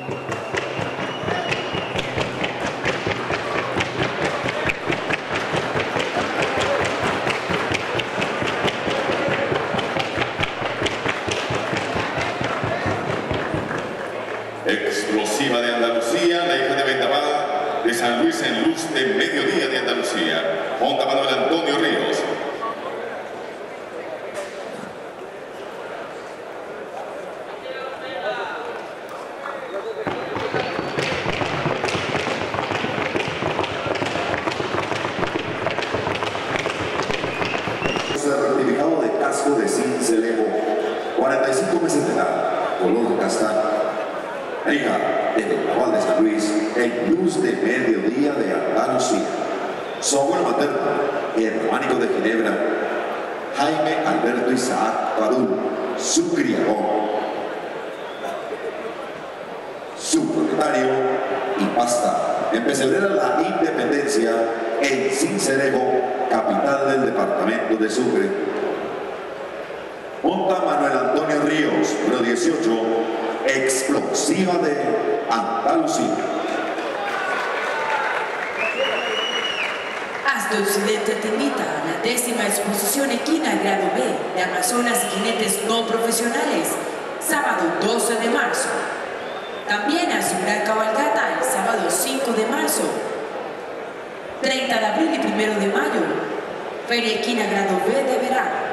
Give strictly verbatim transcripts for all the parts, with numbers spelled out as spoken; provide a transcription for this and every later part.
Explosiva de Andalucía, la hija de Vendaval, de San Luis en Luz de Mediodía de Andalucía. Monta Manuel Antonio Ríos. Certificado de casco de cincelejo, cuarenta y cinco meses de edad, color castaño. Hija de Vendaval de San Luis, en Luz de Mediodía de Andalucía. Su abuelo materno, germánico de Ginebra, Jaime Alberto Isaac Padul, su criador. Su propietario y pasta en Pesebrera La Independencia, en Cincelejo, capital del departamento de Sucre. Monta Manuel Antonio Ríos, número dieciocho, Explosiva de Andalucía. Hasta Occidente te invita a la décima exposición equina grado B de Amazonas y jinetes no profesionales, sábado doce de marzo. También a su gran cabalgata el sábado cinco de marzo, treinta de abril y primero de mayo, Feria Equina grado B de verano.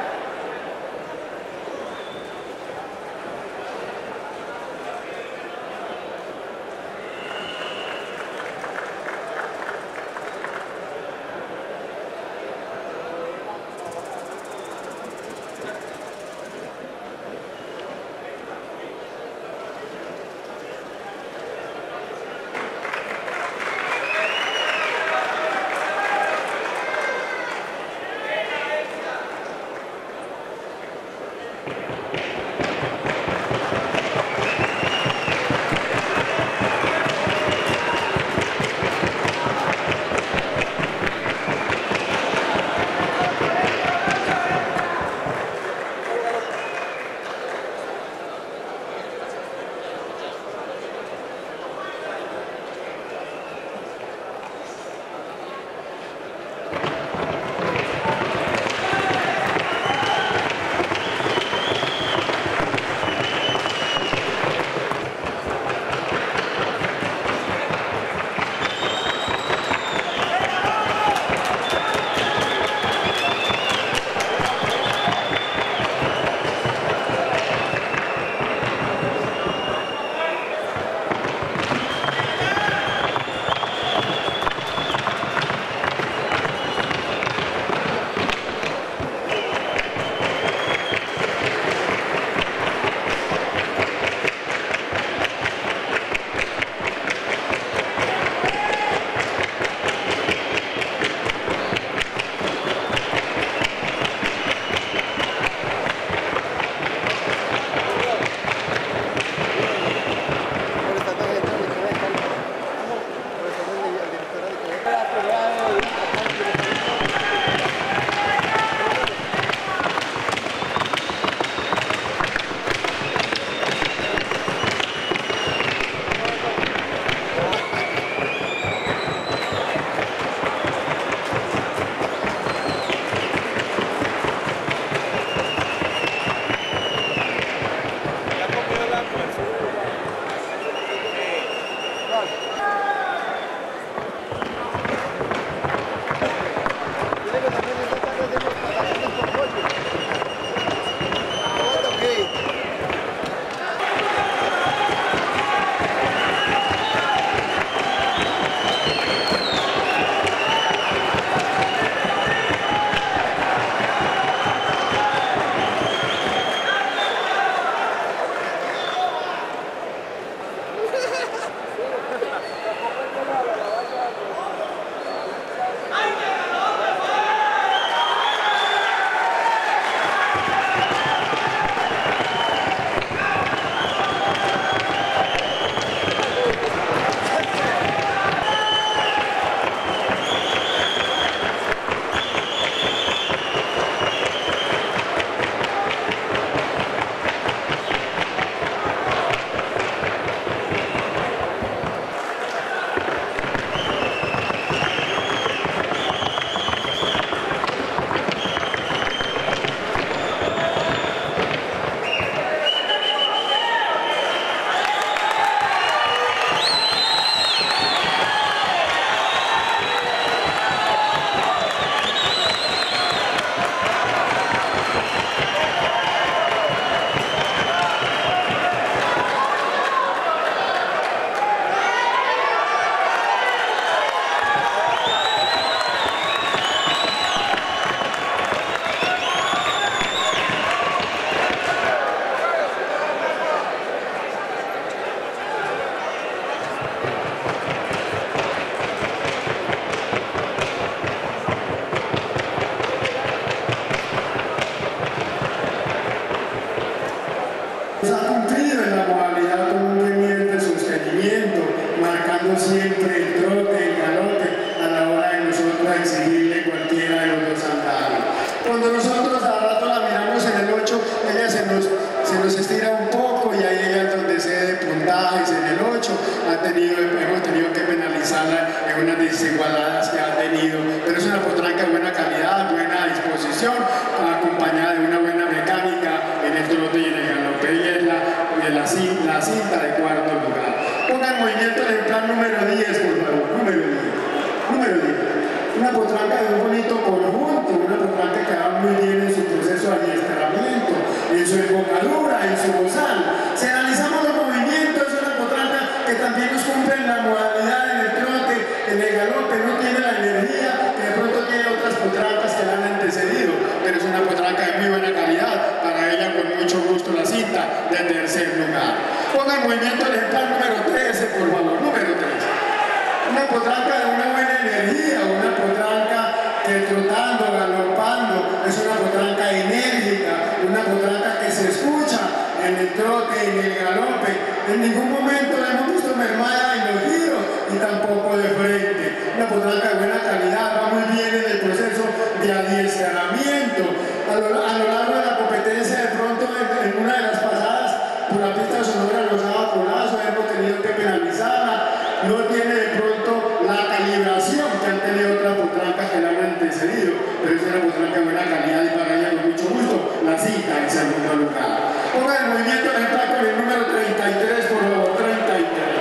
Se ha cumplido en la modalidad con un bien de sostenimiento, marcando siempre el trote, el galope, a la hora de nosotros exigirle cualquiera de los dos andares. Cuando nosotros a rato la miramos en el ocho, ella se nos, se nos estira un poco y ahí ella es donde cede puntajes en el ocho. Ha tenido, hemos tenido que penalizarla en unas desigualdades que ha tenido, pero es una potranca de buena calidad, buena disposición, acompañada de una buena mecánica en el trote y en el galope. Ella es la, de la, la cinta de cuarto lugar. Ponga en movimiento el plan número diez, por favor, número diez. Número diez. Una potranca de un bonito conjunto, una potranca que va muy bien en su proceso de adiestramiento, en su embocadura, en su bozal. Si analizamos los movimientos, es una potranca que también nos cumple en la modalidad, en el trote, en el galope, no tiene la energía que de pronto tiene otras potrancas que la han antecedido, pero es una potranca de muy buena calidad, para ella con mucho gusto la cinta de tercer lugar. Ponga en movimiento el ejemplar número trece, por favor, número trece. Una potranca de una buena energía, una potranca que trotando, galopando, es una potranca enérgica, una potranca que se escucha en el trote, en el galope. En ningún momento la hemos visto mermada en los giros y tampoco de frente. Una potranca de buena calidad, va muy bien en el proceso de adiestramiento. A lo, a lo largo de la competencia, de pronto en, en una de las pasadas, por la pista sonora los daba colazo, hemos tenido que penalizarla. No tiene de pronto la calibración que han tenido otras potrancas que la han antecedido, pero es una potranca de buena calidad y para ella con mucho gusto la cita en segundo lugar. Ponga el movimiento en el con el número treinta y tres, por favor, treinta y tres.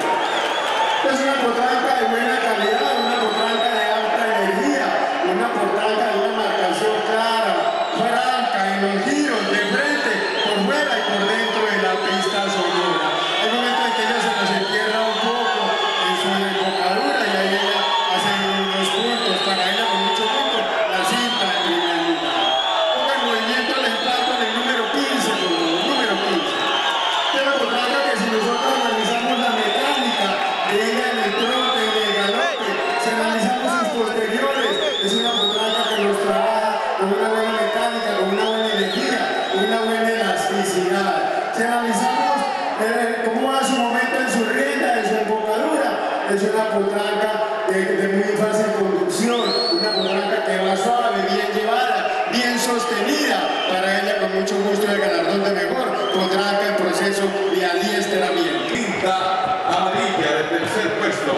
Es una potranca de buena calidad, una potranca de alta energía, una potranca de una marcación clara, franca, en los giros, de frente, por fuera y por dentro de la pista sonora. Hay momentos en que ella se nos entierra un poco en su embocadura y ahí ella hace unos puntos, para ella con mucho gusto, la cinta en primer lugar. Ponga el movimiento del ejemplar con el número quince, por favor, número quince. Es una potranca que si nosotros analizamos la mecánica de ella en el trote, en el galope, si analizamos sus posteriores, es una potranca que nos trabaja con una buena mecánica, con una buena energía, con una buena elasticidad. Si analizamos eh, cómo va su momento en su rienda, en su embocadura, es una potranca de, de muy fácil conducción, una potranca que va suave, bien llevada, bien sostenida, para ella con mucho gusto el galardón de mejor potranca en proceso de adiestramiento. Cinta amarilla del tercer puesto.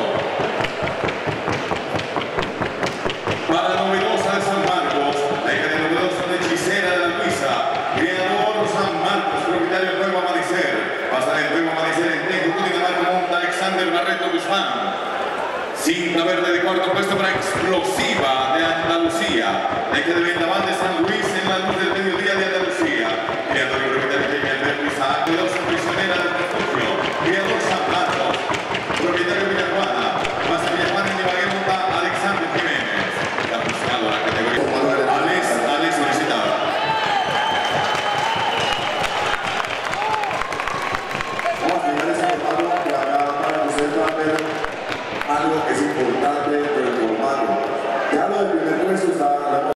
Para la novedosa de San Marcos, la hija de novedosa de Hechicera de la Luisa, criador San Marcos, propietario del Nuevo Amanecer. Pasa del Nuevo Amanecer en Tejo, Cundinamarca, monta Alexander Barreto Guzmán. Cinta verde de cuarto puesto para Explosiva de Andalucía. La hija de Vendaval de San Luis en la luz del mediodía de